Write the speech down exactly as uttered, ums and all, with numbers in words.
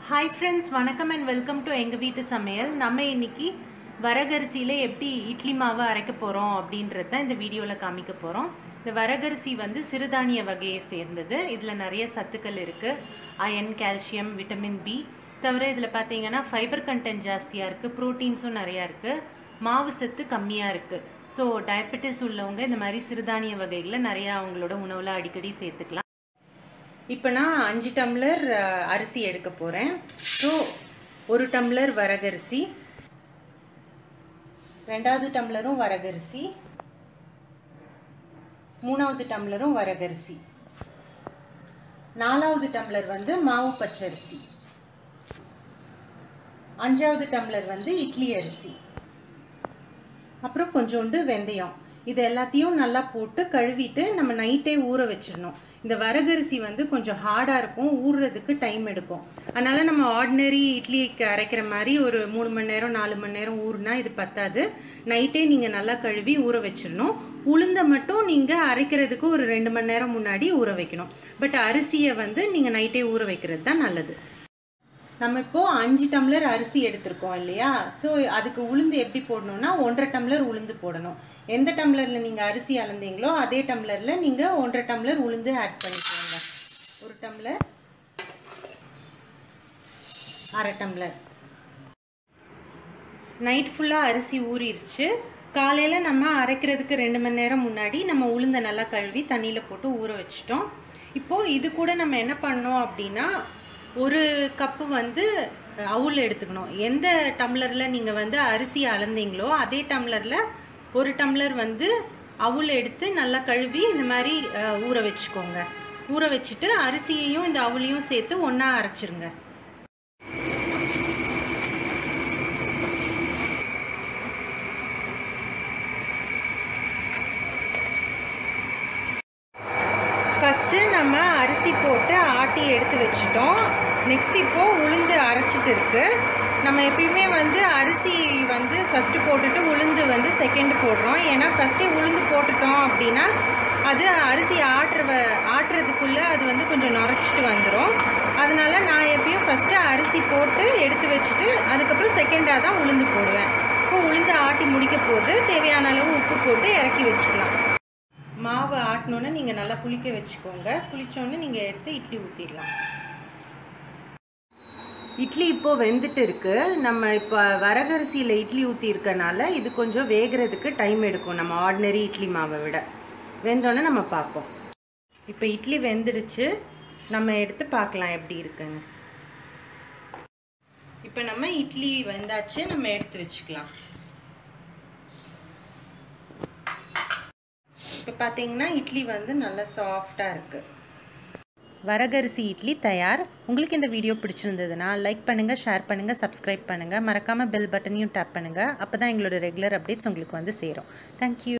Hi friends, வணக்கம் and welcome to எங்க வீட்டு சமையல். நம்ம இன்னைக்கு வரகரிசியில எப்படி இட்லி மாவு அரைக்க போறோம் அப்படின்றத இந்த வீடியோல காமிக்க போறோம். இந்த வரகரிசி வந்து சிறுதானிய வகையை சேர்ந்தது. இதுல நிறைய சத்துக்கள் இருக்கு. Iron, calcium, vitamin B. தவிர இதுல பாத்தீங்கன்னா ஃபைபர் கண்டென்ட் ஜாஸ்தியா இருக்கு, புரோட்டீன்ஸும் நிறைய இருக்கு, மாவு சத்து கம்மியா இருக்கு. ஸோ டயபெட்டிஸ் உள்ளவங்க இந்த மாதிரி சிறுதானிய வகைகளை நிறைய அவங்களோட உணவுல அடிக்கடி சேர்த்துக்கலாம். இப்போ நான் அஞ்சு டம்ளர் அரிசி எடுக்க போகிறேன். ஸோ ஒரு டம்ளர் வரகரிசி, ரெண்டாவது டம்ளரும் வரகரிசி, மூணாவது டம்ளரும் வரகரிசி, நாலாவது டம்ளர் வந்து மாவு பச்சரிசி, அஞ்சாவது டம்ளர் வந்து இட்லி அரிசி, அப்புறம் கொஞ்சோண்டு வெந்தயம். இது எல்லாத்தையும் நல்லா போட்டு கழுவிட்டு நம்ம நைட்டே ஊற வச்சிடணும். இந்த வரகரிசி வந்து கொஞ்சம் ஹார்டாக இருக்கும், ஊறுறதுக்கு டைம் எடுக்கும். அதனால் நம்ம ஆர்டினரி இட்லிக்கு அரைக்கிற மாதிரி ஒரு மூணு மணி நேரம் நாலு மணி நேரம் ஊறுனா இது பத்தாது. நைட்டே நீங்கள் நல்லா கழுவி ஊற வச்சிடணும். உளுந்தை மட்டும் நீங்கள் அரைக்கிறதுக்கு ஒரு ரெண்டு மணி நேரம் முன்னாடி ஊற வைக்கணும். பட் அரிசியை வந்து நீங்கள் நைட்டே ஊற வைக்கிறது தான் நல்லது. நம்ம இப்போ அஞ்சு டம்ளர் அரிசி எடுத்திருக்கோம் இல்லையா? ஸோ அதுக்கு உளுந்து எப்படி போடணும்னா ஒன்றரை டம்ளர் உளுந்து போடணும். எந்த டம்ளரில் நீங்கள் அரிசி அளந்தீங்களோ அதே டம்ளரில் நீங்கள் ஒன்றரை டம்ளர் உளுந்து ஆட் பண்ணிக்கோங்க. ஒரு டம்ளர், அரை டம்ளர். நைட் ஃபுல்லாக அரிசி ஊறிடுச்சு. காலையில் நம்ம அரைக்கிறதுக்கு ரெண்டு மணி நேரம் முன்னாடி நம்ம உளுந்தை நல்லா கழுவி தண்ணியில் போட்டு ஊற வச்சிட்டோம். இப்போது இது கூட நம்ம என்ன பண்ணோம் அப்படின்னா ஒரு கப்பு வந்து அவுல் எடுத்துக்கணும். எந்த டம்ளரில் நீங்கள் வந்து அரிசி அளந்தீங்களோ அதே டம்ளரில் ஒரு டம்ளர் வந்து அவுல் எடுத்து நல்லா கழுவி இந்த மாதிரி ஊற வச்சுக்கோங்க. ஊற வச்சுட்டு அரிசியையும் இந்த அவுலையும் சேர்த்து ஒன்றா அரைச்சிருங்க. ஃபஸ்ட்டு நம்ம அரிசி போட்டு ஆட்டி எடுத்து வச்சுட்டோம். நெக்ஸ்ட் இப்போது உளுந்து அரைச்சிட்டு இருக்கு. நம்ம எப்பயுமே வந்து அரிசி வந்து ஃபஸ்ட்டு போட்டுட்டு உளுந்து வந்து செகண்ட் போடுறோம். ஏன்னா ஃபஸ்ட்டே உளுந்து போட்டுட்டோம் அப்படின்னா அது அரிசி ஆட்டுற ஆட்டுறதுக்குள்ளே அது வந்து கொஞ்சம் நுரைச்சிட்டு வந்துடும். அதனால் நான் எப்பயும் ஃபஸ்ட்டு அரிசி போட்டு எடுத்து வச்சுட்டு அதுக்கப்புறம் செகண்டாக தான் உளுந்து போடுவேன். இப்போ உளுந்து ஆட்டி முடிக்க போது தேவையான அளவு உப்பு போட்டு இறக்கி வச்சுக்கலாம். மாவு ஆட்டினோன்னு நீங்கள் நல்லா புளிக்க வச்சுக்கோங்க. புளிச்சோன்னு நீங்கள் எடுத்து இட்லி ஊற்றிடலாம். இட்லி இப்போது வெந்துட்டு இருக்கு. நம்ம இப்போ வரகரிசியில் இட்லி ஊற்றி இருக்கனால இது கொஞ்சம் வேகிறதுக்கு டைம் எடுக்கும் நம்ம ஆர்டினரி இட்லி மாவை விட. வெந்தோன்னே நம்ம பார்ப்போம். இப்போ இட்லி வெந்துடுச்சு. நம்ம எடுத்து பார்க்கலாம் எப்படி இருக்குன்னு. இப்போ நம்ம இட்லி வெந்தாச்சு, நம்ம எடுத்து வச்சுக்கலாம். இப்போ பார்த்தீங்கன்னா இட்லி வந்து நல்லா சாஃப்டாக இருக்குது. வரகரிசி இட்லி தயார். உங்களுக்கு இந்த வீடியோ பிடிச்சிருந்ததுன்னா லைக் பண்ணுங்கள், ஷேர் பண்ணுங்கள், சப்ஸ்கிரைப் பண்ணுங்கள். மறக்காமல் பெல் பட்டனையும் டேப் பண்ணுங்கள். அப்போ தான் எங்களோட ரெகுலர் அப்டேட்ஸ் உங்களுக்கு வந்து சேரும். தேங்க்யூ.